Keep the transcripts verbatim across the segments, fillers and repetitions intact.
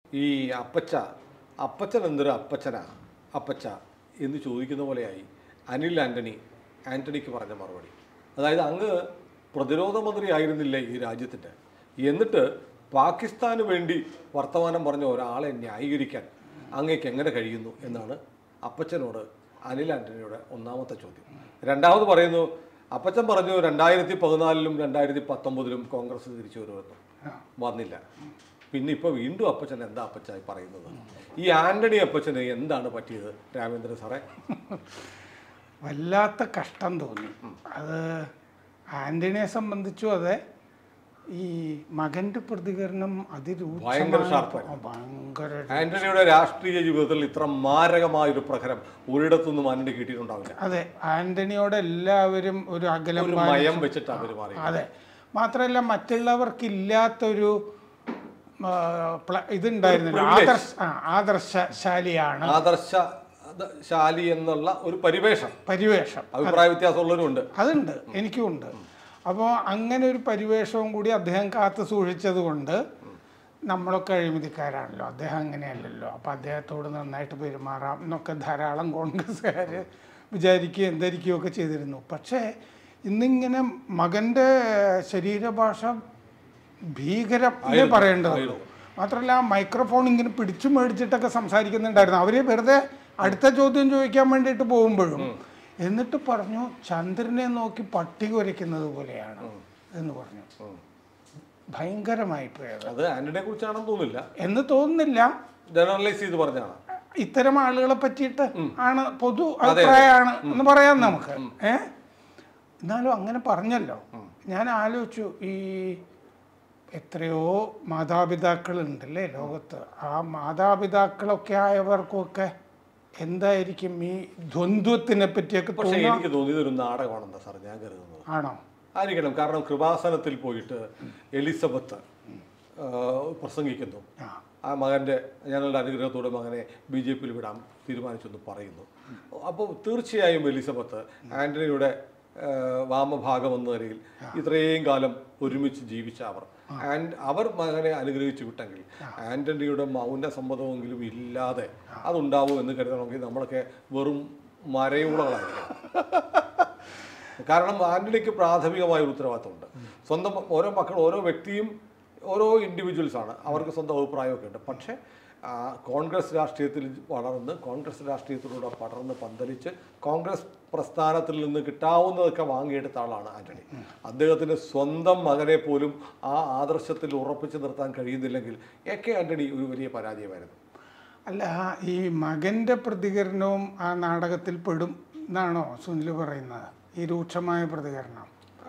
ഈ അപ്പച്ച അപ്പച്ചൻ എന്തൊരു അപ്പച്ചനാ അപ്പച്ച എന്ന് ചോദിക്കുന്ന പോലെയായി അനിൽ ആൻ്റണി ആൻ്റണിക്ക് പറഞ്ഞ മറുപടി. അതായത് അങ്ങ് പ്രതിരോധ മന്ത്രി ആയിരുന്നില്ലേ ഈ രാജ്യത്തിൻ്റെ, എന്നിട്ട് പാകിസ്ഥാന് വേണ്ടി വർത്തമാനം പറഞ്ഞ ഒരാളെ ന്യായീകരിക്കാൻ അങ്ങേക്ക് എങ്ങനെ കഴിയുന്നു എന്നാണ് അപ്പച്ചനോട് അനിൽ ആൻ്റണിയുടെ ഒന്നാമത്തെ ചോദ്യം. രണ്ടാമത് പറയുന്നു, അപ്പച്ചൻ പറഞ്ഞു രണ്ടായിരത്തി പതിനാലിലും രണ്ടായിരത്തി പത്തൊമ്പതിലും കോൺഗ്രസ് തിരിച്ചു വരുമെന്ന്, വന്നില്ല. പിന്നെ ഇപ്പോൾ വീണ്ടും അപ്പച്ചൻ എന്താ അപ്പച്ചായി പറയുന്നത്? ഈ ആൻ്റണി അപ്പച്ചന് എന്താണ് പറ്റിയത് രാമേന്ദ്രൻ സാറേ? വല്ലാത്ത കഷ്ടം തോന്നി. അത് ആൻ്റണിയെ സംബന്ധിച്ചും അതെ, ഈ മകന്റെ പ്രതികരണം ഭയങ്കര ഷാർപ്പാണ്. ആന്റണിയുടെ രാഷ്ട്രീയ ജീവിതത്തിൽ ഇത്ര മാരകമായ ഒരു പ്രഹരം ഒരിടത്തൊന്നും ആന്റണി കിട്ടിയിട്ടുണ്ടാവില്ല. അതെ, ആന്റണിയോട് എല്ലാവരും ഒരു അകലം മയം വെച്ചിട്ട് അവർ മാറി. അതെ, മാത്രമല്ല മറ്റുള്ളവർക്കില്ലാത്തൊരു ഇതുണ്ടായിരുന്നില്ല. ആദർശ ആദർശശാലിയാണ്, ആദർശശാലി എന്നുള്ള ഒരു പരിവേഷം പരിവേഷം അഭിപ്രായ വ്യത്യാസമുള്ളവരുണ്ട്. അതുണ്ട്, എനിക്കും ഉണ്ട്. അപ്പോൾ അങ്ങനെ ഒരു പരിവേഷവും കൂടി അദ്ദേഹം കാത്തു സൂക്ഷിച്ചത് കൊണ്ട് നമ്മളൊക്കെ അഴിമതിക്കാരാണല്ലോ, അദ്ദേഹം അങ്ങനെയല്ലല്ലോ, അപ്പോൾ അദ്ദേഹത്തോട് നന്നായിട്ട് പെരുമാറാം എന്നൊക്കെ ധാരാളം കോൺഗ്രസ്സുകാർ വിചാരിക്കുകയും ധരിക്കുകയൊക്കെ ചെയ്തിരുന്നു. പക്ഷേ ഇന്നിങ്ങനെ മകൻ്റെ ശരീരഭാഷ ഭീകരം എന്നേ പറയേണ്ടതുള്ളൂ. മാത്രമല്ല ആ മൈക്രോഫോൺ ഇങ്ങനെ പിടിച്ചു മേടിച്ചിട്ടൊക്കെ സംസാരിക്കുന്നുണ്ടായിരുന്നു. അവർ വെറുതെ അടുത്ത ചോദ്യം ചോദിക്കാൻ വേണ്ടിയിട്ട് പോകുമ്പോഴും എന്നിട്ട് പറഞ്ഞു ചന്ദ്രനെ നോക്കി പട്ടി കുരയ്ക്കുന്നത് പോലെയാണ് എന്ന് പറഞ്ഞു. ഭയങ്കരമായി പോയത്. അത് ആന്റണിയെ കുറിച്ചാണെന്ന് തോന്നുന്നില്ല എന്ന് തോന്നുന്നില്ല, ജനറലൈസ് ചെയ്ത് പറഞ്ഞാണ്. ഇത്തരം ആളുകളെ പറ്റിയിട്ട് ആണ്, പൊതു അഭിപ്രായമാണ് എന്ന് പറയാം നമുക്ക്. ഏ എന്നാലും അങ്ങനെ പറഞ്ഞല്ലോ. ഞാൻ ആലോചിച്ചു, ഈ എത്രയോ മാതാപിതാക്കളുണ്ടല്ലേ ലോകത്ത്, ആ മാതാപിതാക്കളൊക്കെ ആയവർക്കൊക്കെ എന്തായിരിക്കും ഈ ദ്വന്ദ്വത്തിനെ പറ്റിയൊക്കെ. പക്ഷേ എനിക്ക് തോന്നിയത് ഒരു നാടകമാണെന്നാ സാർ ഞാൻ കരുതുന്നത്. ആണോ? ആയിരിക്കണം. കാരണം കൃപാസനത്തിൽ പോയിട്ട് എലിസബത്ത് പ്രസംഗിക്കുന്നു, ആ മകൻ്റെ ഞങ്ങളുടെ അനുഗ്രഹത്തോടെ മകനെ ബി ജെ പിയിൽ വിടാൻ തീരുമാനിച്ചെന്ന് പറയുന്നു. അപ്പോൾ തീർച്ചയായും എലിസബത്ത് ആൻ്റണിയുടെ വാമഭാഗം എന്ന നിലയിൽ ഇത്രയും കാലം ഒരുമിച്ച് ജീവിച്ച അവർ ആൻഡ് അവർ മകനെ അനുഗ്രഹിച്ചു വിട്ടെങ്കിൽ ആൻ്റണിയുടെ മൗന സമ്മതമെങ്കിലും ഇല്ലാതെ അതുണ്ടാവും എന്ന് കരുതണമെങ്കിൽ നമ്മളൊക്കെ വെറും മരയുളകളായിരിക്കും. കാരണം ആൻ്റണിക്ക് പ്രാഥമികമായ ഒരു ഉത്തരവാദിത്തമുണ്ട്. സ്വന്തം ഓരോ മക്കൾ, ഓരോ വ്യക്തിയും ഓരോ ഇൻഡിവിജ്വൽസാണ്, അവർക്ക് സ്വന്തം അഭിപ്രായമൊക്കെ ഉണ്ട്. പക്ഷേ കോൺഗ്രസ് രാഷ്ട്രീയത്തിൽ വളർന്ന് കോൺഗ്രസ് രാഷ്ട്രീയത്തിലൂടെ പടർന്ന് പന്തലിച്ച് കോൺഗ്രസ് പ്രസ്ഥാനത്തിൽ നിന്ന് കിട്ടാവുന്നതൊക്കെ വാങ്ങിയെടുത്ത ആളാണ് ആൻ്റണി. അദ്ദേഹത്തിന് സ്വന്തം മകനെ പോലും ആ ആദർശത്തിൽ ഉറപ്പിച്ചു നിർത്താൻ കഴിയുന്നില്ലെങ്കിൽ എ കെ ആൻ്റണി ഒരു വലിയ പരാജയമായിരുന്നു. അല്ല, ഈ മകൻ്റെ പ്രതികരണവും ആ നാടകത്തിൽ പെടും എന്നാണോ സുനിൽ പറയുന്നത്? ഈ രൂക്ഷമായ പ്രതികരണം,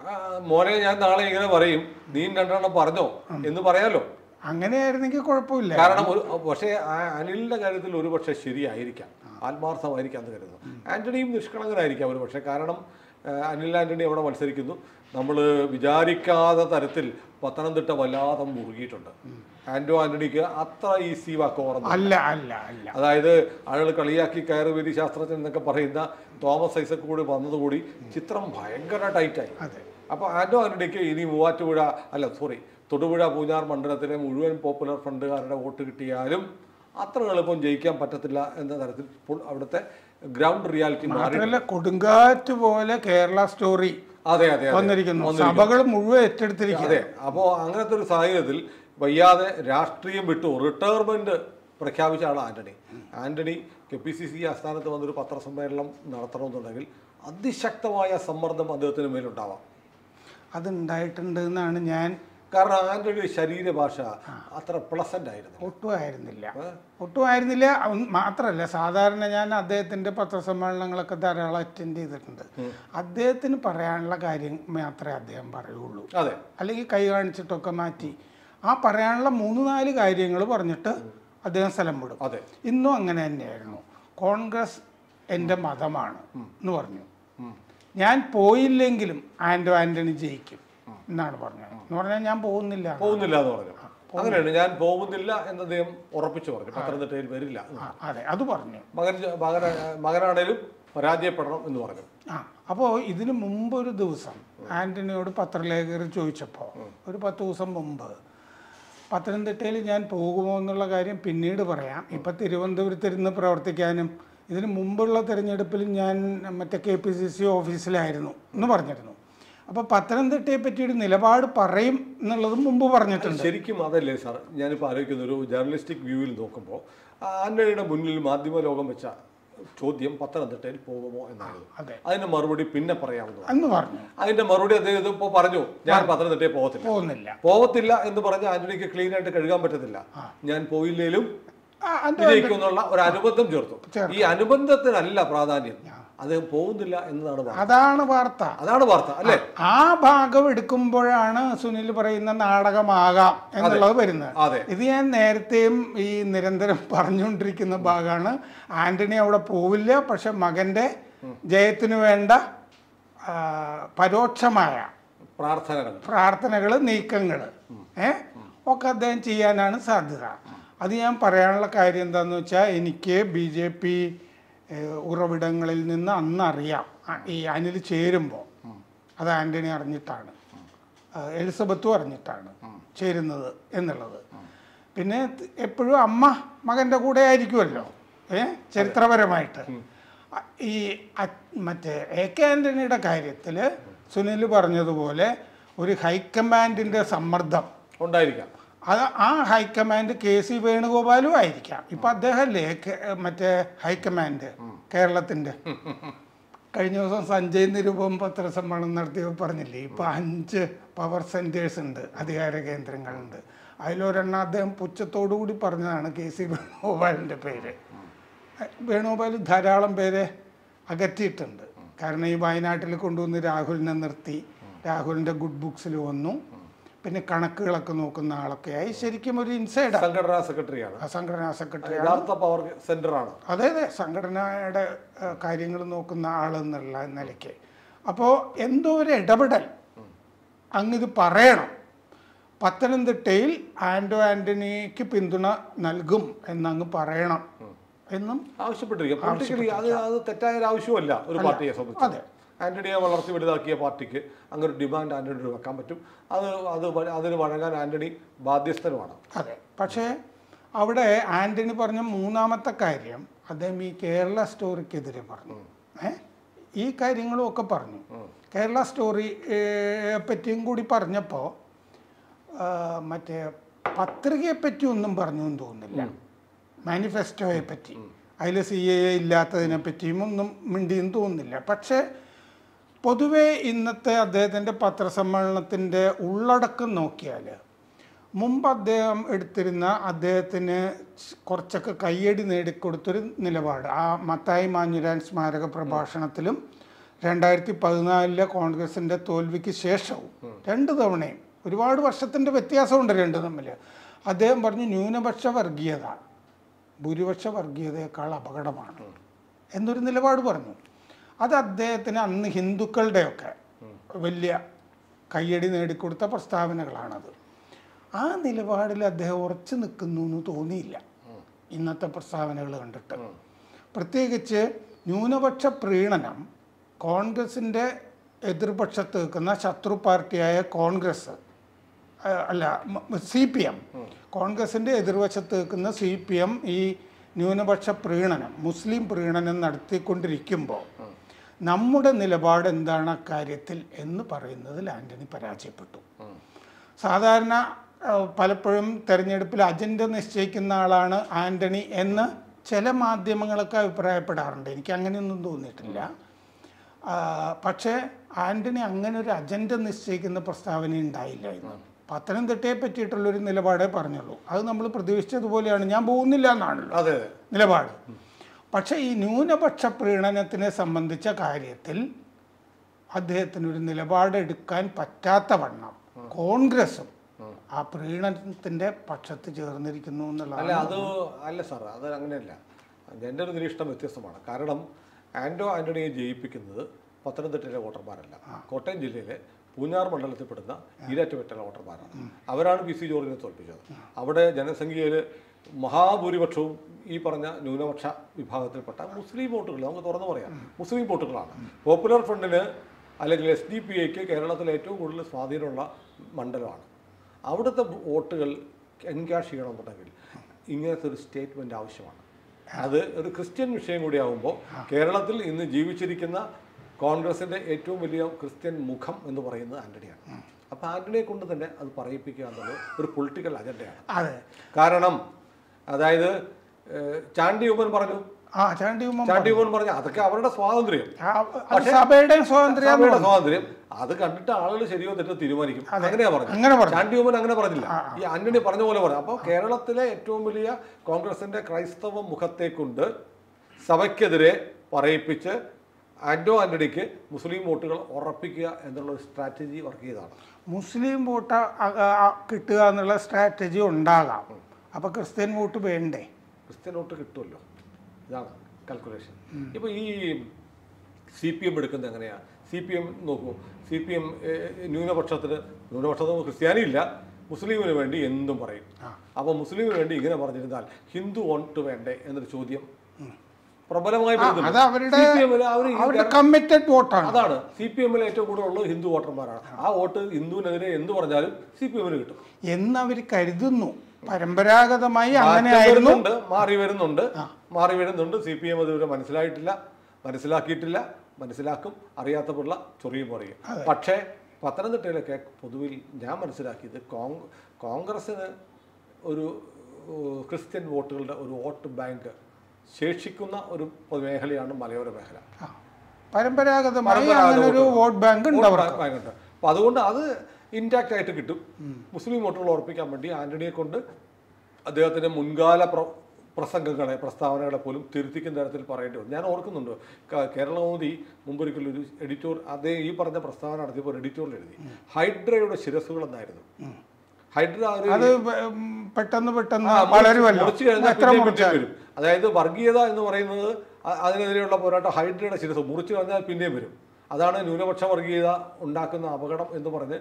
മോനെ ഞാൻ നാളെ ഇങ്ങനെ പറയും, നീ രണ്ടെണ്ണം പറഞ്ഞോ എന്ന് പറയാലോ. അങ്ങനെയായിരുന്നെങ്കിൽ കുഴപ്പമില്ല. കാരണം ഒരു പക്ഷേ അനിലിൻ്റെ കാര്യത്തിൽ ഒരു പക്ഷേ ശരിയായിരിക്കാം, ആത്മാർത്ഥമായിരിക്കാം എന്ന് കരുതുന്നു. ആൻ്റണിയും നിഷ്കളങ്കനായിരിക്കാം ഒരു പക്ഷേ. കാരണം അനിൽ ആൻ്റണി അവിടെ മത്സരിക്കുന്നു. നമ്മൾ വിചാരിക്കാത്ത തരത്തിൽ പത്തനംതിട്ട വല്ലാതെ മുറുകിയിട്ടുണ്ട്. ആൻ്റോ ആൻ്റണിക്ക് അത്ര ഈസി വാക്കോറം അല്ല അല്ല അല്ല അതായത് ആളുകൾ കളിയാക്കി കയറുവേലി ശാസ്ത്രജ്ഞൻ എന്നൊക്കെ പറയുന്ന തോമസ് ഐസക് കൂടി വന്നതുകൂടി ചിത്രം ഭയങ്കര ടൈറ്റായി. അപ്പോൾ ആൻ്റോ ആൻ്റണിക്ക് ഇനി മൂവാറ്റുപുഴ അല്ല സോറി തൊടുപുഴ പൂഞ്ഞാർ മണ്ഡലത്തിലെ മുഴുവൻ പോപ്പുലർ ഫ്രണ്ടുകാരുടെ വോട്ട് കിട്ടിയാലും അത്ര എളുപ്പം ജയിക്കാൻ പറ്റത്തില്ല എന്ന തരത്തിൽ അവിടുത്തെ ഗ്രൗണ്ട് റിയാലിറ്റി മാത്രമല്ല കൊടുങ്കാറ്റ് പോലെ കേരള സ്റ്റോറി അതെ അതെ വന്നിരിക്കുന്നു, സഭകൾ മുഴുവൻ ഏറ്റെടുത്തിരിക്കുന്നത്. അതെ, അപ്പോൾ അങ്ങനത്തെ ഒരു സാഹചര്യത്തിൽ വയ്യാതെ രാഷ്ട്രീയം വിട്ടു റിട്ടയർമെന്റ് പ്രഖ്യാപിച്ച ആളാണ് Antony. Antony K P C C ആസ്ഥാനത്ത് വന്നൊരു പത്രസമ്മേളനം നടത്തണമെന്നുണ്ടെങ്കിൽ അതിശക്തമായ സമ്മർദ്ദം അദ്ദേഹത്തിന് മേലുണ്ടാവാം. അതുണ്ടായിട്ടുണ്ട് എന്നാണ് ഞാൻ. കാരണം ആൻ്റണിയുടെ ശരീരഭാഷ അത്ര പ്ലസന്റ് ആയിരുന്നു. ഒട്ടും ആയിരുന്നില്ല ഒട്ടും ആയിരുന്നില്ല മാത്രമല്ല, സാധാരണ ഞാൻ അദ്ദേഹത്തിൻ്റെ പത്രസമ്മേളനങ്ങളൊക്കെ ധാരാളം അറ്റൻഡ് ചെയ്തിട്ടുണ്ട്. അദ്ദേഹത്തിന് പറയാനുള്ള കാര്യം മാത്രമേ അദ്ദേഹം പറയുള്ളൂ. അതെ, അല്ലെങ്കിൽ കൈ കാണിച്ചിട്ടൊക്കെ മാറ്റി ആ പറയാനുള്ള മൂന്ന് നാല് കാര്യങ്ങൾ പറഞ്ഞിട്ട് അദ്ദേഹം സ്ഥലം വിടും. അതെ, ഇന്നും അങ്ങനെ തന്നെയായിരുന്നു. കോൺഗ്രസ് എൻ്റെ മതമാണ് എന്ന് പറഞ്ഞു. ഞാൻ പോയില്ലെങ്കിലും ആൻ്റോ ആൻ്റണി ജയിക്കും എന്നാണ് പറഞ്ഞത്. എന്ന് പറഞ്ഞാൽ ഞാൻ പോകുന്നില്ല പോകുന്നില്ല എന്ന് പറഞ്ഞു. അങ്ങനെയാണ്, ഞാൻ പോകുന്നില്ല എന്ന് അദ്ദേഹം ഉറപ്പിച്ചു പറഞ്ഞു. പത്തനംതിട്ടയിൽ വരില്ല. അതെ, അത് പറഞ്ഞു. മകൻ മകന മകനാണേലും പരാജയപ്പെടണം എന്ന് പറഞ്ഞു. ആ അപ്പോൾ ഇതിന് മുമ്പ് ഒരു ദിവസം ആൻ്റണിയോട് പത്രലേഖകർ ചോദിച്ചപ്പോൾ, ഒരു പത്ത് ദിവസം മുമ്പ് പത്തനംതിട്ടയിൽ ഞാൻ പോകുമോ എന്നുള്ള കാര്യം പിന്നീട് പറയാം. ഇപ്പം തിരുവനന്തപുരത്തിരുന്ന് പ്രവർത്തിക്കാനും ഇതിന് മുമ്പുള്ള തിരഞ്ഞെടുപ്പിൽ ഞാൻ മറ്റേ കെ പി സി സി ഓഫീസിലായിരുന്നു എന്ന് പറഞ്ഞിരുന്നു. അപ്പോൾ പത്തനംതിട്ടയെ പറ്റിയൊരു നിലപാട് പറയും എന്നുള്ളതും മുമ്പ് പറഞ്ഞിട്ടുണ്ട്. ശരിക്കും അതല്ലേ സാർ, ഞാനിപ്പോൾ ആലോചിക്കുന്ന ഒരു ജേർണലിസ്റ്റിക് വ്യൂവിൽ നോക്കുമ്പോൾ ആന്റണിയുടെ മുന്നിൽ മാധ്യമ ലോകം വെച്ച ചോദ്യം പത്തനംതിട്ടയിൽ പോകുമോ എന്നായിരുന്നു. അതിന്റെ മറുപടി പിന്നെ പറയാവുന്നതാണ്. പറഞ്ഞു അതിന്റെ മറുപടി അദ്ദേഹം ഇപ്പോൾ പറഞ്ഞു, ഞാൻ പത്തനംതിട്ടയിൽ പോകത്തില്ല പോകുന്നില്ല പോകത്തില്ല എന്ന് പറഞ്ഞ് ആന്റണിക്ക് ക്ലീൻ ആയിട്ട് കഴുകാൻ പറ്റത്തില്ല. ഞാൻ പോയില്ലേലും വിജയിക്കും എന്നുള്ള ഒരു അനുബന്ധം ചേർത്തു. ഈ അനുബന്ധത്തിനല്ല പ്രാധാന്യം, അദ്ദേഹം പോകുന്നില്ല എന്നതാണ് അതാണ് വാർത്ത. അതാണ് വാർത്ത അല്ലേ? ആ ഭാഗം എടുക്കുമ്പോഴാണ് സുനിൽ പറയുന്ന നാടകമാകാം എന്നുള്ളത് വരുന്നത്. ഇത് ഞാൻ നേരത്തെയും ഈ നിരന്തരം പറഞ്ഞുകൊണ്ടിരിക്കുന്ന ഭാഗമാണ്. ആന്റണി അവിടെ പോവില്ല, പക്ഷെ മകന്റെ ജയത്തിനു വേണ്ട പരോക്ഷമായ പ്രാർത്ഥനകൾ പ്രാർത്ഥനകൾ നീക്കങ്ങൾ ഏ ഒക്കെ അദ്ദേഹം ചെയ്യാനാണ് സാധ്യത. അത് ഞാൻ പറയാനുള്ള കാര്യം എന്താണെന്ന് വെച്ചാൽ, എനിക്ക് ബി ജെ പി ഉറവിടങ്ങളിൽ നിന്ന് അന്നറിയാം ഈ അനിൽ ചേരുമ്പോൾ അത് ആന്റണി അറിഞ്ഞിട്ടാണ്, എലിസബത്തും അറിഞ്ഞിട്ടാണ് ചേരുന്നത് എന്നുള്ളത്. പിന്നെ എപ്പോഴും അമ്മ മകൻ്റെ കൂടെ ആയിരിക്കുമല്ലോ ഏ ചരിത്രപരമായിട്ട്. ഈ മറ്റേ എ കെ ആന്റണിയുടെ കാര്യത്തിൽ സുനിൽ പറഞ്ഞതുപോലെ ഒരു ഹൈക്കമാൻഡിൻ്റെ സമ്മർദ്ദം ഉണ്ടായിരിക്കാം. അത് ആ ഹൈക്കമാൻഡ് കെ സി വേണുഗോപാലും ആയിരിക്കാം. ഇപ്പം അദ്ദേഹമല്ലേ മറ്റേ ഹൈക്കമാൻഡ് കേരളത്തിൻ്റെ. കഴിഞ്ഞ ദിവസം സഞ്ജയ് നിരുപം പത്രസമ്മേളനം നടത്തിയപ്പോൾ പറഞ്ഞില്ലേ, ഇപ്പം അഞ്ച് പവർ സെൻറ്റേഴ്സ് ഉണ്ട്, അധികാര കേന്ദ്രങ്ങളുണ്ട്. അതിലൊരെണ്ണം അദ്ദേഹം പുച്ഛത്തോടു കൂടി പറഞ്ഞതാണ് കെ സി വേണുഗോപാലിൻ്റെ പേര്. വേണുഗോപാൽ ധാരാളം പേരെ അകറ്റിയിട്ടുണ്ട്. കാരണം ഈ വയനാട്ടിൽ കൊണ്ടുവന്ന് രാഹുലിനെ നിർത്തി, രാഹുലിൻ്റെ ഗുഡ് ബുക്സിൽ വന്നു, പിന്നെ കണക്കുകളൊക്കെ നോക്കുന്ന ആളൊക്കെ ആയി. ശരിക്കും ഒരു ഇൻസൈഡ് സംഘടനാ സെക്രട്ടറിയാണ്. സംഘടനാ സെക്രട്ടറി പവർ സെന്ററാണ്. അതെ അതെ സംഘടനയുടെ കാര്യങ്ങൾ നോക്കുന്ന ആളെന്നുള്ള നിലയ്ക്ക്. അപ്പോൾ എന്തോ ഒരു ഇടപെടൽ അങ്ങിത് പറയണം. പത്തനംതിട്ടയിൽ ആന്റോ ആന്റണിക്ക് പിന്തുണ നൽകും എന്നങ്ങ് പറയണം എന്നും ആവശ്യപ്പെട്ടിരിക്കും. അത് അത് തെറ്റായ ഒരു ആവശ്യമല്ല ഒരു പാർട്ടിയെ സംബന്ധിച്ച്. അതെ, ആന്റണിയെ വളർത്തി വലുതാക്കിയ പാർട്ടിക്ക് അങ്ങനെ ഡിമാൻഡ് ആന്റണിയോട് വെക്കാൻ പറ്റും. അത് അത് അതിന് വഴങ്ങാൻ ആന്റണി ബാധ്യസ്ഥനുമാണ്. അതെ, പക്ഷേ അവിടെ ആന്റണി പറഞ്ഞ മൂന്നാമത്തെ കാര്യം അദ്ദേഹം ഈ കേരള സ്റ്റോറിക്കെതിരെ പറഞ്ഞു. ഏ ഈ കാര്യങ്ങളും ഒക്കെ പറഞ്ഞു. കേരള സ്റ്റോറിയെ പറ്റിയും കൂടി പറഞ്ഞപ്പോൾ മറ്റേ പത്രികയെ പറ്റി ഒന്നും പറഞ്ഞു എന്ന് തോന്നുന്നില്ല. മാനിഫെസ്റ്റോയെ പറ്റി, അതിൽ സി എ എ ഇല്ലാത്തതിനെ പറ്റിയും ഒന്നും മിണ്ടിയെന്ന് തോന്നുന്നില്ല. പക്ഷേ പൊതുവേ ഇന്നത്തെ അദ്ദേഹത്തിൻ്റെ പത്രസമ്മേളനത്തിൻ്റെ ഉള്ളടക്കം നോക്കിയാൽ മുമ്പ് അദ്ദേഹം എടുത്തിരുന്ന അദ്ദേഹത്തിന് കുറച്ചൊക്കെ കയ്യടി നേടിക്കൊടുത്തൊരു നിലപാട് ആ മത്തായി മാഞ്ഞുരാൻ സ്മാരക പ്രഭാഷണത്തിലും രണ്ടായിരത്തി പതിനാലിലെ കോൺഗ്രസിൻ്റെ തോൽവിക്ക് ശേഷവും രണ്ട് തവണയും ഒരുപാട് വർഷത്തിൻ്റെ വ്യത്യാസമുണ്ട് രണ്ട് തമ്മിൽ. അദ്ദേഹം പറഞ്ഞു ന്യൂനപക്ഷ വർഗീയത ഭൂരിപക്ഷ വർഗീയതയേക്കാൾ അപകടമാണ് എന്നൊരു നിലപാട് പറഞ്ഞു. അത് അദ്ദേഹത്തിന് അന്ന് ഹിന്ദുക്കളുടെയൊക്കെ വലിയ കയ്യടി നേടിക്കൊടുത്ത പ്രസ്താവനകളാണത്. ആ നിലപാടിൽ അദ്ദേഹം ഉറച്ചു നിൽക്കുന്നു എന്ന് തോന്നിയില്ല ഇന്നത്തെ പ്രസ്താവനകൾ കണ്ടിട്ട്. പ്രത്യേകിച്ച് ന്യൂനപക്ഷ പ്രീണനം കോൺഗ്രസിൻ്റെ എതിർപക്ഷത്ത് നിൽക്കുന്ന ശത്രു പാർട്ടിയായ കോൺഗ്രസ് അല്ല സി പി എം കോൺഗ്രസിൻ്റെ എതിർവശത്ത് നിൽക്കുന്ന സി പി എം ഈ ന്യൂനപക്ഷ പ്രീണനം മുസ്ലിം പ്രീണനം നടത്തിക്കൊണ്ടിരിക്കുമ്പോൾ നമ്മുടെ നിലപാട് എന്താണ് അക്കാര്യത്തിൽ എന്ന് പറയുന്നതിൽ ആന്റണി പരാജയപ്പെട്ടു. സാധാരണ പലപ്പോഴും തെരഞ്ഞെടുപ്പിൽ അജണ്ട നിശ്ചയിക്കുന്ന ആളാണ് ആന്റണി എന്ന് ചില മാധ്യമങ്ങളൊക്കെ അഭിപ്രായപ്പെടാറുണ്ട്. എനിക്ക് അങ്ങനെയൊന്നും തോന്നിയിട്ടില്ല. പക്ഷേ ആന്റണി അങ്ങനെ ഒരു അജണ്ട നിശ്ചയിക്കുന്ന പ്രസ്താവന ഉണ്ടായില്ല ഇന്ന്. പത്തനംതിട്ടയെ പറ്റിയിട്ടുള്ളൊരു നിലപാടേ പറഞ്ഞുള്ളൂ. അത് നമ്മൾ പ്രതീക്ഷിച്ചതുപോലെയാണ്, ഞാൻ പോകുന്നില്ല എന്നാണല്ലോ നിലപാട്. പക്ഷേ ഈ ന്യൂനപക്ഷ പ്രീണനത്തിനെ സംബന്ധിച്ച കാര്യത്തിൽ അദ്ദേഹത്തിനൊരു നിലപാടെടുക്കാൻ പറ്റാത്ത വണ്ണം കോൺഗ്രസും ആ പ്രീണനത്തിൻ്റെ പക്ഷത്ത് ചേർന്നിരിക്കുന്നു എന്നുള്ളതാണ്. അല്ല അത് അല്ല സാർ, അത് അങ്ങനെയല്ല. എൻ്റെ ഒരു നിരീക്ഷണം വ്യത്യസ്തമാണ്. കാരണം ആന്റോ ആന്റണിയെ ജയിപ്പിക്കുന്നത് പത്തനംതിട്ടയിലെ വോട്ടർമാരല്ല, കോട്ടയം ജില്ലയിലെ പൂഞ്ഞാർ മണ്ഡലത്തിൽപ്പെടുന്ന ഈരാറ്റുപേട്ടയിലെ വോട്ടർമാരാണ്. അവരാണ് പി സി ജോർജിനെ തോൽപ്പിച്ചത്. അവിടെ ജനസംഖ്യയിൽ മഹാഭൂരിപക്ഷവും ഈ പറഞ്ഞ ന്യൂനപക്ഷ വിഭാഗത്തിൽപ്പെട്ട മുസ്ലിം വോട്ടുകൾ, നമുക്ക് തുറന്നു പറയാം, മുസ്ലിം വോട്ടുകളാണ്. പോപ്പുലർ ഫ്രണ്ടിന് അല്ലെങ്കിൽ എസ് ഡി പി ഐക്ക് കേരളത്തിൽ ഏറ്റവും കൂടുതൽ സ്വാധീനമുള്ള മണ്ഡലമാണ്. അവിടുത്തെ വോട്ടുകൾ എൻകാഷ് ചെയ്യണമെന്നുണ്ടെങ്കിൽ ഇങ്ങനത്തെ ഒരു സ്റ്റേറ്റ്മെൻറ്റ് ആവശ്യമാണ്. അത് ഒരു ക്രിസ്ത്യൻ വിഷയം കൂടി ആകുമ്പോൾ കേരളത്തിൽ ഇന്ന് ജീവിച്ചിരിക്കുന്ന കോൺഗ്രസിൻ്റെ ഏറ്റവും വലിയ ക്രിസ്ത്യൻ മുഖം എന്ന് പറയുന്നത് ആന്റണിയാണ്. അപ്പോൾ ആന്റണിയെ കൊണ്ട് തന്നെ അത് പറയിപ്പിക്കുക എന്നുള്ളത് ഒരു പൊളിറ്റിക്കൽ അജണ്ടയാണ്. അതെ, കാരണം അതായത് ചാണ്ടി ഉമ്മൻ പറഞ്ഞു, ആ ചാണ്ടി ഉമ്മൻ ചാണ്ടി ഉമ്മൻ പറഞ്ഞു അതൊക്കെ അവരുടെ സ്വാതന്ത്ര്യം, സഭയുടെ സ്വാതന്ത്ര്യം സഭയുടെ സ്വാതന്ത്ര്യം, അത് കണ്ടിട്ട് ആളുകൾ ശരിയോ തെറ്റോ തീരുമാനിക്കും. അങ്ങനെയാ പറഞ്ഞു. ചാണ്ടി ഉമ്മൻ അങ്ങനെ പറഞ്ഞില്ല, ഈ ആന്റണി പറഞ്ഞ പോലെ പറഞ്ഞു. അപ്പോൾ കേരളത്തിലെ ഏറ്റവും വലിയ കോൺഗ്രസിന്റെ ക്രൈസ്തവ മുഖത്തെ കൊണ്ട് സഭയ്ക്കെതിരെ പറയിപ്പിച്ച് ആന്റോ ആന്റണിക്ക് മുസ്ലിം വോട്ടുകൾ ഉറപ്പിക്കുക എന്നുള്ള ഒരു സ്ട്രാറ്റജി വർക്ക് ചെയ്തതാണ്. മുസ്ലിം വോട്ട് കിട്ടുക എന്നുള്ള സ്ട്രാറ്റജി ഉണ്ടാകാം. അപ്പൊ ക്രിസ്ത്യൻ വോട്ട് വേണ്ടേ? ക്രിസ്ത്യൻ വോട്ട് കിട്ടുമല്ലോ, ഇതാണ് കാൽക്കുലേഷൻ. ഇപ്പോൾ ഈ സി പി എം എടുക്കുന്നത് എങ്ങനെയാണ്? സി പി എം നോക്കൂ, സി പി എം ന്യൂനപക്ഷത്തിന് ന്യൂനപക്ഷത്തിന് ക്രിസ്ത്യാനി ഇല്ല, മുസ്ലിമിന് വേണ്ടി എന്തും പറയും. അപ്പോൾ മുസ്ലിമിന് വേണ്ടി ഇങ്ങനെ പറഞ്ഞിരുന്നാൽ ഹിന്ദു വോട്ട് വേണ്ടേ എന്നൊരു ചോദ്യം പ്രബലമായി അതാണ്. സി പി എമ്മിൽ ഏറ്റവും കൂടുതൽ ഉള്ളത് ഹിന്ദു വോട്ടർമാരാണ്. ആ വോട്ട് ഹിന്ദുവിനെതിരെ എന്ത് പറഞ്ഞാലും സി പി എമ്മിന് കിട്ടും എന്നവർ കരുതുന്നു. പരമ്പരാഗതമായി അങ്ങനെ മാറി വരുന്നുണ്ട് മാറി വരുന്നുണ്ട് സി പി എം അതുവരെ മനസ്സിലായിട്ടില്ല, മനസ്സിലാക്കിയിട്ടില്ല, മനസ്സിലാക്കും. അറിയാത്ത പിള്ള ചൊറിയും പറയും. പക്ഷേ പത്തനംതിട്ടയിലൊക്കെ പൊതുവിൽ ഞാൻ മനസ്സിലാക്കിയത് കോങ് കോൺഗ്രസ്സിന് ഒരു ക്രിസ്ത്യൻ വോട്ടുകളുടെ ഒരു വോട്ട് ബാങ്ക് ശേഷിക്കുന്ന ഒരു മേഖലയാണ് മലയോര മേഖല. പരമ്പരാഗതമായി ഒരു വോട്ട് ബാങ്ക് ഉണ്ട്. അപ്പം അതുകൊണ്ട് അത് ഇൻടാക്റ്റ് ആയിട്ട് കിട്ടും. മുസ്ലിം വോട്ടുകൾ ഉറപ്പിക്കാൻ വേണ്ടി ആന്റണിയെ കൊണ്ട് അദ്ദേഹത്തിൻ്റെ മുൻകാല പ്ര പ്രസംഗങ്ങളെ പ്രസ്താവനകളെ പോലും തിരുത്തിക്കുന്ന തരത്തിൽ പറയേണ്ടി വരും. ഞാൻ ഓർക്കുന്നുണ്ട് കേരളമോദി മുമ്പൊരിക്കലും ഒരു എഡിറ്റോർ അതേ ഈ പറഞ്ഞ പ്രസ്താവന നടത്തിയപ്പോൾ എഡിറ്റോറിൽ എഴുതി ഹൈഡ്രയുടെ ശിരസുകൾ എന്നായിരുന്നു. ഹൈഡ്ര പെട്ടെന്ന് പെട്ടെന്ന് മുറിച്ചു കഴിഞ്ഞാൽ വരും. അതായത് വർഗീയത എന്ന് പറയുന്നത് അതിനെതിരെയുള്ള പോരാട്ടം ഹൈഡ്രയുടെ ശിരസ് മുറിച്ചു കഴിഞ്ഞാൽ പിന്നെയും വരും. അതാണ് ന്യൂനപക്ഷ വർഗീയത ഉണ്ടാക്കുന്ന അപകടം എന്ന് പറഞ്ഞ്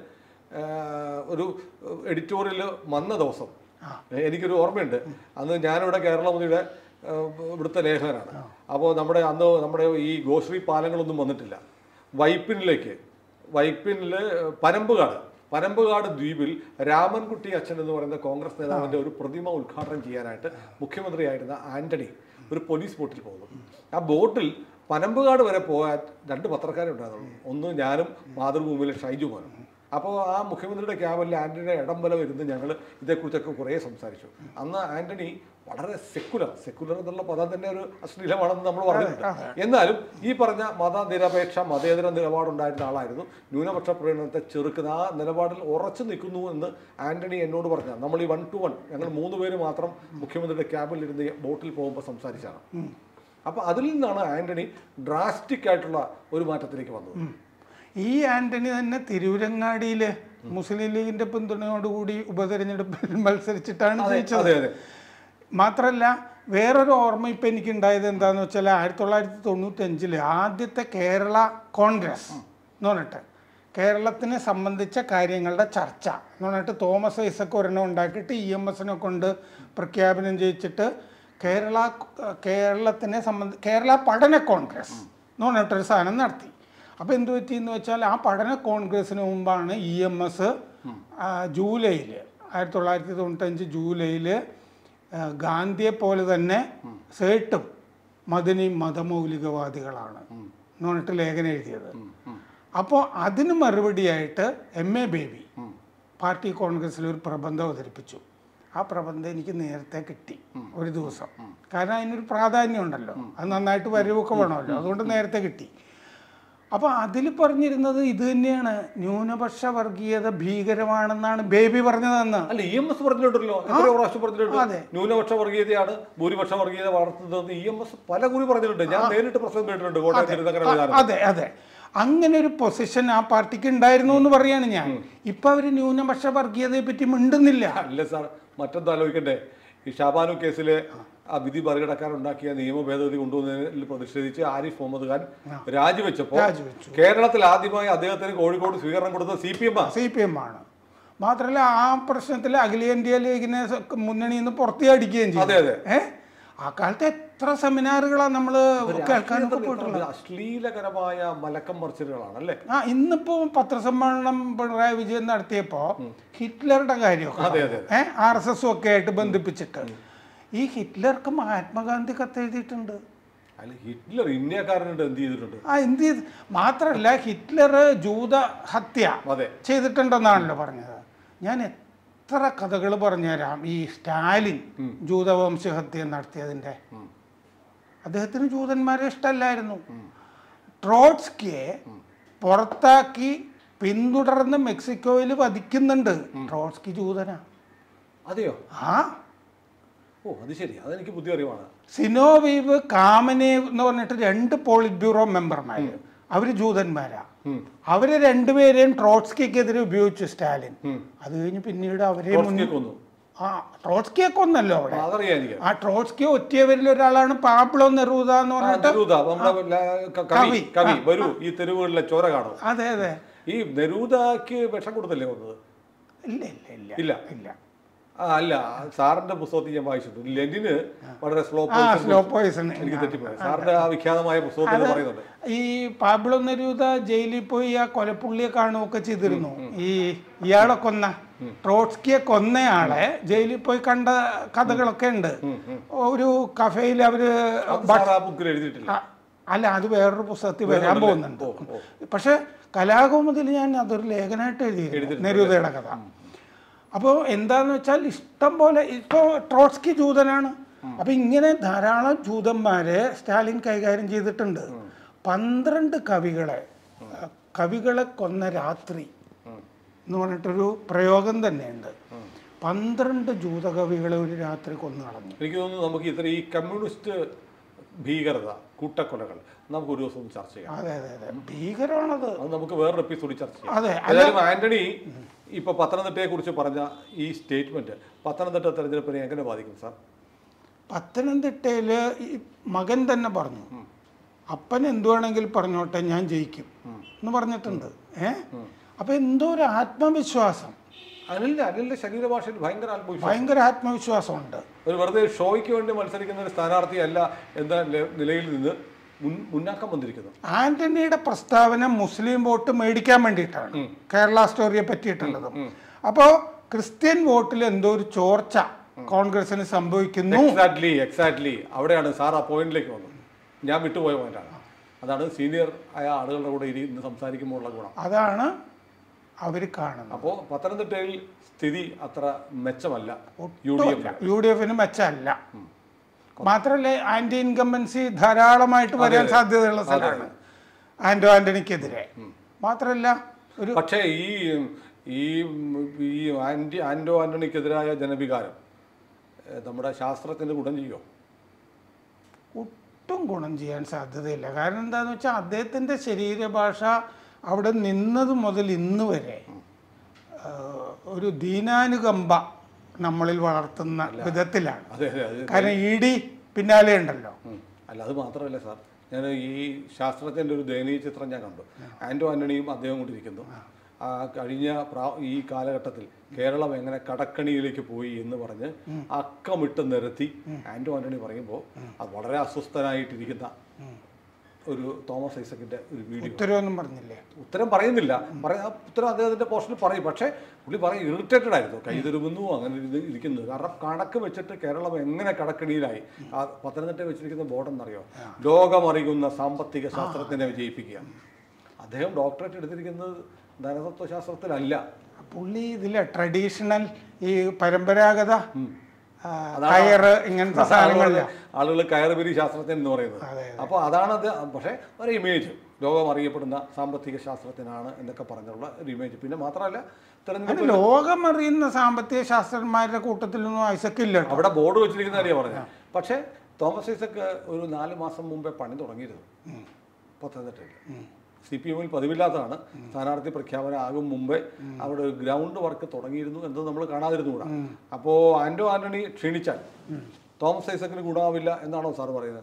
ഒരു എഡിറ്റോറിയൽ വന്ന ദിവസം എനിക്കൊരു ഓർമ്മയുണ്ട്. അന്ന് ഞാനിവിടെ കേരളമോദിയുടെ ഇവിടുത്തെ ലേഖകനാണ്. അപ്പോൾ നമ്മുടെ അന്ന് നമ്മുടെ ഈ ഗോശ്രീ പാലങ്ങളൊന്നും വന്നിട്ടില്ല. വൈപ്പിനിലേക്ക് വൈപ്പിനിൽ പനമ്പുകാട് പനമ്പുകാട് ദ്വീപിൽ രാമൻകുട്ടി അച്ഛൻ എന്ന് പറയുന്ന കോൺഗ്രസ് നേതാവിൻ്റെ ഒരു പ്രതിമ ഉദ്ഘാടനം ചെയ്യാനായിട്ട് മുഖ്യമന്ത്രിയായിരുന്ന ആന്റണി ഒരു പോലീസ് ബോട്ടിൽ പോകുന്നു. ആ ബോട്ടിൽ പനമ്പുകാട് വരെ പോകാൻ രണ്ട് പത്രക്കാരെ ഉണ്ടായിരുന്നു. ഒന്ന് ഞാനും മാതൃഭൂമിയിലെ ഷൈജു മോനും. അപ്പോൾ ആ മുഖ്യമന്ത്രിയുടെ ക്യാബിനിൽ ആന്റണിയുടെ ഇടംബലം ഇരുന്ന് ഞങ്ങൾ ഇതേക്കുറിച്ചൊക്കെ കുറേ സംസാരിച്ചു. അന്ന് ആന്റണി വളരെ സെക്കുലർ സെക്കുലർ എന്നുള്ള പദം തന്നെ ഒരു അശ്ലീലമാണെന്ന് നമ്മൾ പറഞ്ഞിട്ടുണ്ട്. എന്നാലും ഈ പറഞ്ഞ മതനിരപേക്ഷ മതേതര നിലപാടുണ്ടായിരുന്ന ആളായിരുന്നു. ന്യൂനപക്ഷ പ്രീണനത്തെ ചെറുക്കുന്ന ആ നിലപാടിൽ ഉറച്ചു നിൽക്കുന്നു എന്ന് ആന്റണി എന്നോട് പറഞ്ഞ നമ്മൾ ഈ വൺ ടു വൺ ഞങ്ങൾ മൂന്ന് പേര് മാത്രം മുഖ്യമന്ത്രിയുടെ ക്യാബിൽ ഇരുന്ന് ബോട്ടിൽ പോകുമ്പോൾ സംസാരിച്ചാണ്. അപ്പോൾ അതിൽ നിന്നാണ് ആന്റണി ഡ്രാസ്റ്റിക് ആയിട്ടുള്ള ഒരു മാറ്റത്തിലേക്ക് വന്നത്. ഈ ആന്റണി തന്നെ തിരൂരങ്ങാടിയിൽ മുസ്ലിം ലീഗിന്റെ പിന്തുണയോടുകൂടി ഉപതെരഞ്ഞെടുപ്പിൽ മത്സരിച്ചിട്ടാണ് ജയിച്ചത്. മാത്രമല്ല വേറൊരു ഓർമ്മ ഇപ്പം എനിക്കുണ്ടായത് എന്താണെന്ന് വെച്ചാൽ ആയിരത്തി തൊള്ളായിരത്തി തൊണ്ണൂറ്റി അഞ്ചില് ആദ്യത്തെ കേരള കോൺഗ്രസ് എന്ന് പറഞ്ഞിട്ട് കേരളത്തിനെ സംബന്ധിച്ച കാര്യങ്ങളുടെ ചർച്ച എന്ന് പറഞ്ഞിട്ട് തോമസ് ഐസക് ഒരെണ്ണം ഉണ്ടാക്കിയിട്ട് ഇ എം എസിനെ കൊണ്ട് പ്രഖ്യാപനം ചെയ്യിച്ചിട്ട് കേരള കേരളത്തിനെ സംബന്ധി കേരള പഠന കോൺഗ്രസ് എന്ന് പറഞ്ഞിട്ടൊരു സാധനം നടത്തി. അപ്പോൾ എന്ത് പറ്റിയെന്ന് വെച്ചാൽ ആ പഠന കോൺഗ്രസ്സിന് മുമ്പാണ് ഇ എം എസ് ജൂലൈയിൽ ആയിരത്തി തൊള്ളായിരത്തി തൊണ്ണൂറ്റഞ്ച് ജൂലൈയിൽ ഗാന്ധിയെ പോലെ തന്നെ സേട്ടും മദനി മതമൗലികവാദികളാണ് എന്ന് പറഞ്ഞിട്ട് ലേഖനം എഴുതിയത്. അപ്പോൾ അതിന് മറുപടിയായിട്ട് എം എ ബേബി പാർട്ടി കോൺഗ്രസ്സിൽ ഒരു പ്രബന്ധം അവതരിപ്പിച്ചു. ആ പ്രബന്ധം എനിക്ക് നേരത്തെ കിട്ടി ഒരു ദിവസം. കാരണം അതിനൊരു പ്രാധാന്യം ഉണ്ടല്ലോ, അത് നന്നായിട്ട് വരവൊക്കെ വേണമല്ലോ, അതുകൊണ്ട് നേരത്തെ കിട്ടി. അപ്പോൾ അതിൽ പറഞ്ഞിരുന്നത് ഇത് തന്നെയാണ്, ന്യൂനപക്ഷ വർഗീയത ഭീകരമാണെന്നാണ് ബേബി പറഞ്ഞതെന്ന്. അല്ല ഇ എം എസ് പറഞ്ഞിട്ടുണ്ടല്ലോ, എത്രയോ പ്രാവശ്യം പറഞ്ഞിട്ടുണ്ട് ന്യൂനപക്ഷ വർഗീയതയാണ് ഭൂരിപക്ഷ വർഗീയത വളർത്തുന്നത്. ഇ എം എസ് പല കൂടി പറഞ്ഞിട്ടുണ്ട്, ഞാൻ നേരിട്ട് പ്രശ്നം കേട്ടിട്ടുണ്ട് കോട്ടയം. അതെ അതെ, അങ്ങനെ ഒരു പൊസിഷൻ ആ പാർട്ടിക്ക് ഉണ്ടായിരുന്നു എന്ന് പറയാണ് ഞാൻ. ഇപ്പൊ അവര് ന്യൂനപക്ഷ വർഗീയതയെ പറ്റി മിണ്ടുന്നില്ല. അല്ല സാർ, മറ്റൊന്നും ആലോചിക്കണ്ടേ, ഈ ഷാബാനു കേസിലെ ആ വിധി മറികടക്കാൻ ഉണ്ടാക്കിയ നിയമ ഭേദഗതി കൊണ്ടുവന്നതിൽ പ്രതിഷേധിച്ച് ആരിഫ് മുഹമ്മദ് ഖാൻ രാജിവെച്ചപ്പോൾ കേരളത്തിൽ ആദ്യമായി അദ്ദേഹത്തിന് കോഴിക്കോട് സ്വീകരണം കൊടുത്തത് C P M C P M ആണ്. മാത്രമല്ല ആ പ്രശ്നത്തിൽ അഖിലേന്ത്യാ ലീഗിനെ മുന്നണിയിൽ നിന്ന് പുറത്തേടിക്കുകയും ചെയ്തു. അതെ അതെ. ഏഹ് ആ കാലത്ത് എത്ര സെമിനാറുകളാണ് നമ്മൾ കേൾക്കാനൊക്കെ പോയിട്ടുള്ളത്. അശ്ലീലകരമായ മലക്കം മറിച്ചിലുകളാണ് അല്ലേ. ആ ഇന്നിപ്പോ പത്രസമ്മേളനം പിണറായി വിജയൻ നടത്തിയപ്പോ ഹിറ്റ്ലറുടെ കാര്യമൊക്കെ ഏഹ് ആർ എസ് എസും ഒക്കെ ആയിട്ട് ബന്ധിപ്പിച്ചിട്ട് ഈ ഹിറ്റ്ലർക്ക് മഹാത്മാഗാന്ധി കത്തെഴുതിയിട്ടുണ്ട്. അല്ല ഹിറ്റ്ലർ ഇന്ത്യക്കാരനോട് എന്ത് ചെയ്തിട്ടുണ്ട്? ആ എന്ത് ചെയ്ത് മാത്രല്ല ഹിറ്റ്ലർ ജൂത ഹത്യ ചെയ്തിട്ടുണ്ടെന്നാണല്ലോ പറഞ്ഞത്. ഞാൻ എത്ര കഥകൾ പറഞ്ഞുതരാം. ഈ സ്റ്റാലിൻ ജൂതവംശഹത്യ നടത്തിയതിൻ്റെ. അദ്ദേഹത്തിന് ജൂതന്മാരെ ഇഷ്ടമല്ലായിരുന്നു. ട്രോട്സ്കിയെ പുറത്താക്കി പിന്തുടർന്ന് മെക്സിക്കോയിൽ വധിക്കുന്നുണ്ട്. ട്രോട്സ്കി ജൂതനാ. അതെയോ? ആ ഓ അത് ശരി, അതെനിക്ക് പുതിയ അറിവാണ്. സിനോവീവ്, കാമനേവ് എന്ന് പറഞ്ഞിട്ട് രണ്ട് പോളിറ്റ് ബ്യൂറോ മെമ്പർമാര്, അവര് ജൂതന്മാരാ. അവര് രണ്ടുപേരെയും ട്രോട്സ്കിക്കെതിരെ ഉപയോഗിച്ചു സ്റ്റാലിൻ. അത് കഴിഞ്ഞ് പിന്നീട് അവരെ ആ ട്രോട്സ്കിയെ കൊന്നല്ലോ അവിടെ. ആ ട്രോട്സ്കി ഒറ്റയവരിൽ ഒരാളാണ് പാബ്ലോ നെറൂദ എന്ന് പറഞ്ഞിട്ട് കവി. കവി വരൂ ഈ തെരുവുകളിലെ ചോര കാണും. അതെ അതെ. ഈ നെരൂദക്ക് വിഷം കൊടുത്തല്ലേ വന്നത്? ഇല്ല ഇല്ല ഇല്ല ഇല്ല ഇല്ല അല്ല, സാറിന്റെ പുസ്തകത്തിൽ ഞാൻ വായിച്ചിട്ടുണ്ട്. ലെനിന് വളരെ സ്ലോ സ്ലോ പോയിസൺ എനിക്ക് തെറ്റിപ്പോയി. സാറിന്റെ ആ വിഖ്യാതമായ പുസ്തകത്തിൽ പറയുന്നുണ്ട്. ഈ പാബ്ലോ നെരൂദ ജയിലിൽ പോയി ആ കൊലപ്പുള്ളിയെ കാണുകയൊക്കെ ചെയ്തിരുന്നു. ഈ ഇയാളെ കൊന്ന ട്രോട്സ്കിയെ കൊന്നയാളെ ജയിലിൽ പോയി കണ്ട കഥകളൊക്കെ ഉണ്ട്. ഒരു കഫേയിൽ അവര് എഴുതിയിട്ടില്ല. അല്ല, അത് വേറൊരു പുസ്തകത്തിൽ വരാൻ പോകുന്നുണ്ട്. പക്ഷെ കലാകൗമുദിൽ ഞാൻ അതൊരു ലേഖനമായിട്ട് എഴുതി നെരൂദയുടെ കഥ. അപ്പോൾ എന്താന്ന് വെച്ചാൽ ഇഷ്ടം പോലെ ഇപ്പോൾ ട്രോട്സ്കി ജൂതനാണ്. അപ്പം ഇങ്ങനെ ധാരാളം ജൂതന്മാരെ സ്റ്റാലിൻ കൈകാര്യം ചെയ്തിട്ടുണ്ട്. പന്ത്രണ്ട് കവികളെ കവികളെ കൊന്ന രാത്രി എന്ന് പറഞ്ഞിട്ടൊരു പ്രയോഗം തന്നെയുണ്ട്. പന്ത്രണ്ട് ജൂതകവികളെ ഒരു രാത്രി കൊന്നു കളഞ്ഞു. എനിക്ക് തോന്നുന്നു നമുക്ക് ഇത്ര ഈ കമ്മ്യൂണിസ്റ്റ് ഭീകരത, കൂട്ടക്കൊലകൾ നമുക്ക് ഒരു ദിവസം ചർച്ച ചെയ്യാം. അതെ അതെ അതെ, ഭീകരമാണത്. അത് നമുക്ക് വേറൊരു എപ്പിസോഡിൽ ചർച്ച ചെയ്യാം. അതെ. ഏതായാലും ആന്റണി ഇപ്പൊ പത്തനംതിട്ടയെ കുറിച്ച് പറഞ്ഞ ഈ സ്റ്റേറ്റ്മെന്റ് പത്തനംതിട്ട തെരഞ്ഞെടുപ്പിനെ എങ്ങനെ ബാധിക്കും സാർ? പത്തനംതിട്ടയിൽ ഈ മകൻ തന്നെ പറഞ്ഞു, അപ്പൻ എന്തുവാണെങ്കിൽ പറഞ്ഞോട്ടെ ഞാൻ ജയിക്കും എന്ന് പറഞ്ഞിട്ടുണ്ട്. ഏഹ് അപ്പൊ എന്തോ ഒരു ആത്മവിശ്വാസം അനിലിന്റെ അനിലിന്റെ ശരീരഭാഷയിൽ ഭയങ്കര ആത്മവിശ്വാസം ഭയങ്കര ആത്മവിശ്വാസമുണ്ട്. ഒരു വെറുതെ ഷോയ്ക്ക് വേണ്ടി മത്സരിക്കുന്ന ഒരു സ്ഥാനാർത്ഥിയല്ല എന്ന നിലയിൽ നിന്ന് മുന്നാക്കം വന്നിരിക്കുന്നു. ആന്റണിയുടെ പ്രസ്താവന മുസ്ലിം വോട്ട് മേടിക്കാൻ വേണ്ടിയിട്ടാണ് കേരള സ്റ്റോറിയെ പറ്റിയിട്ടുള്ളത്. അപ്പോൾ ക്രിസ്ത്യൻ വോട്ടിൽ എന്തോ ഒരു ചോർച്ച കോൺഗ്രസിന് സംഭവിക്കുന്നു. എക്സാക്ട്ലി എക്സാക്ട്ലി അവിടെയാണ് സാർ ആ പോയിന്റിലേക്ക് വന്നത്. ഞാൻ വിട്ടുപോയ പോയിന്റാണ്. അതാണ് സീനിയർ ആയ ആളുകളുടെ കൂടെ ഇന്ന് സംസാരിക്കുമ്പോൾ ഉള്ള ഗുണം. അതാണ് അവർ കാണുന്നത്. അപ്പോൾ പത്തനംതിട്ടയിൽ സ്ഥിതി അത്ര മെച്ചമല്ല. യു ഡി എഫിന് മെച്ചമല്ല. മാത്രമല്ല ആന്റി ഇൻകംബൻസി ധാരാളമായിട്ട് വരാൻ സാധ്യതയുള്ള സ്ഥലമാണ് ആന്റോ ആന്റണിക്കെതിരെ. മാത്രമല്ല ഒരു പക്ഷേ ഈ ഈ ഈ ആന്റി ആന്റോ ആന്റണിക്കെതിരായ ജനവികാരം നമ്മുടെ ശാസ്ത്രത്തിന് ഗുണം ചെയ്യോ? ഒട്ടും ഗുണം ചെയ്യാൻ സാധ്യതയില്ല. കാരണം എന്താണെന്ന് വെച്ചാൽ അദ്ദേഹത്തിൻ്റെ ശരീരഭാഷ അവിടെ നിന്നത് മുതൽ ഇന്ന് വരെ ഒരു ദീനാനുകമ്പ നമ്മളിൽ വളർത്തുന്ന വിധത്തിലാണ്. കാരണം ഇ ഡി പിന്നാലെ ഉണ്ടല്ലോ. അല്ല അത് മാത്രമല്ല സാർ, ഞാൻ ഈ ശാസ്ത്രത്തിൻ്റെ ഒരു ദയനീയ ചിത്രം ഞാൻ കണ്ടു. ആന്റോ ആന്റണിയും അദ്ദേഹം കൊണ്ടിരിക്കുന്നു. ആ കഴിഞ്ഞ ഈ കാലഘട്ടത്തിൽ കേരളം എങ്ങനെ കടക്കണിയിലേക്ക് പോയി എന്ന് പറഞ്ഞ് അക്കമിട്ട് നിരത്തി ആന്റോ ആന്റണി പറയുമ്പോൾ അത് വളരെ അസ്വസ്ഥനായിട്ടിരിക്കുന്ന ഒരു തോമസ് ഐസക്കിന്റെ ഒരു വീഡിയോ. ഉത്തരവൊന്നും പറഞ്ഞില്ലേ? ഉത്തരം പറയുന്നില്ല. പറയാ ഉത്തരം അദ്ദേഹത്തിന്റെ പോർഷനിൽ പറയും. പക്ഷേ പുള്ളി പറയും ഇറിറ്റേറ്റഡ് ആയിരുന്നു, കൈതരുമെന്നു അങ്ങനെ ഇരിക്കുന്നത്. കാരണം കണക്ക് വെച്ചിട്ട് കേരളം എങ്ങനെ കടക്കണിയിലായി. ആ പത്തനംതിട്ട വെച്ചിരിക്കുന്ന ബോർഡ് എന്നറിയോ? ലോകമറിയുന്ന സാമ്പത്തിക ശാസ്ത്രത്തിനെ വിജയിപ്പിക്കുക. അദ്ദേഹം ഡോക്ടറേറ്റ് എടുത്തിരിക്കുന്നത് ധനതത്വശാസ്ത്രത്തിലല്ല. പുള്ളി ഇതിലെ ട്രഡീഷണൽ ഈ പരമ്പരാഗത കയറ് ഇങ്ങനത്തെ സാധനങ്ങളില്ല. ആളുകൾ കയറുപിരി ശാസ്ത്രജ്ഞൻ എന്ന് പറയുന്നത്. അപ്പോൾ അതാണ് അത്. പക്ഷേ ഒരു ഇമേജ് ലോകം അറിയപ്പെടുന്ന സാമ്പത്തിക ശാസ്ത്രജ്ഞനാണ് എന്നൊക്കെ പറഞ്ഞുള്ള ഒരു ഇമേജ്. പിന്നെ മാത്രമല്ല തെരഞ്ഞെടുപ്പ് ലോകം അറിയുന്ന സാമ്പത്തിക ശാസ്ത്രന്മാരുടെ കൂട്ടത്തിലൊന്നും ഐസക്ക് ഇല്ല. അവിടെ ബോർഡ് വെച്ചിരിക്കുന്ന കാര്യം പറഞ്ഞത്. പക്ഷേ തോമസ് ഐസക്ക് ഒരു നാല് മാസം മുമ്പേ പണി തുടങ്ങിയിരുന്നു പത്തനംതിട്ടയിൽ. സി പി എമ്മിൽ പതിവില്ലാത്തതാണ്. സ്ഥാനാർത്ഥി പ്രഖ്യാപനം ആകും മുമ്പേ അവിടെ ഗ്രൗണ്ട് വർക്ക് തുടങ്ങിയിരുന്നു എന്നത് നമ്മൾ കാണാതിരുന്നുകൂടാ. അപ്പോൾ ആന്റോ ആന്റണി ക്ഷീണിച്ചാൽ തോമസ് ഐസക്കിന് ഗുണമാവില്ല എന്നാണോ സാർ പറയുന്നത്?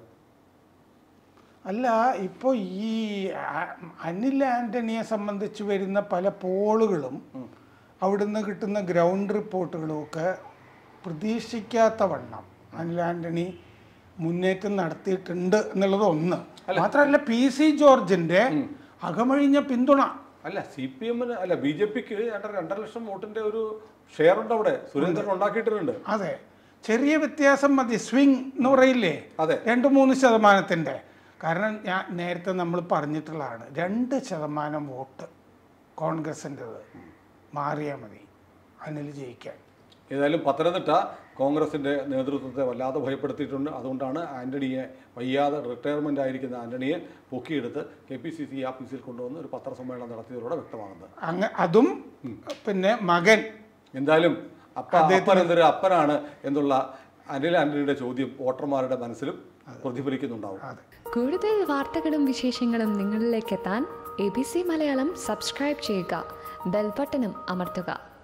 അല്ല, ഇപ്പോൾ ഈ അനിൽ ആന്റണിയെ സംബന്ധിച്ച് വരുന്ന പല പോളുകളും അവിടുന്ന് കിട്ടുന്ന ഗ്രൗണ്ട് റിപ്പോർട്ടുകളും ഒക്കെ പ്രതീക്ഷിക്കാത്ത വണ്ണം അനിൽ ആന്റണി മുന്നേറ്റം നടത്തിയിട്ടുണ്ട് എന്നുള്ളത് ഒന്ന്. മാത്രമല്ല പി സി ജോർജിന്റെ അകമഴിഞ്ഞ പിന്തുണ. അല്ല സി പി എമ്മിന് അല്ല ബി ജെ പിക്ക് രണ്ടര ലക്ഷം വോട്ടിന്റെ ഒരു ഷെയർ ഉണ്ട് അവിടെ, സുരേന്ദ്രൻ ഉണ്ടാക്കിയിട്ടുണ്ട്. അതെ, ചെറിയ വ്യത്യാസം മതി, സ്വിങ് എന്ന് പറയില്ലേ, അതെ, രണ്ട് മൂന്ന് ശതമാനത്തിന്റെ. കാരണം ഞാൻ നേരത്തെ നമ്മൾ പറഞ്ഞിട്ടുള്ളതാണ്, രണ്ട് ശതമാനം വോട്ട് കോൺഗ്രസിൻ്റെത് മാറിയാൽ മതി അനിൽ ജയിക്കാൻ. ഏതായാലും പത്തനംതിട്ട കോൺഗ്രസിൻ്റെ നേതൃത്വത്തെ വല്ലാതെ ഭയപ്പെടുത്തിയിട്ടുണ്ട്. അതുകൊണ്ടാണ് ആൻ്റണിയെ വയ്യാതെ റിട്ടയർമെൻ്റ് ആയിരിക്കുന്ന ആൻ്റണിയെ പൊക്കിയെടുത്ത് കെ പി സി സി ഓഫീസിൽ കൊണ്ടുവന്ന് ഒരു പത്രസമ്മേളനം നടത്തിയതിലൂടെ വ്യക്തമാകുന്നത്. അങ്ങ് അതും പിന്നെ മകൻ എന്തായാലും അപ്പ അപ്പൻ എന്തൊരു അപ്പനാണ് എന്നുള്ള അനിൽ ആൻ്റണിയുടെ ചോദ്യം വോട്ടർമാരുടെ മനസ്സിലും പ്രതിഫലിക്കുന്നുണ്ടാവും. കൂടുതൽ വാർത്തകളും വിശേഷങ്ങളും നിങ്ങളിലേക്ക് എത്താൻ A B C Malayalam subscribe ചെയ്യുക, ബെൽ ബട്ടണും അമർത്തുക.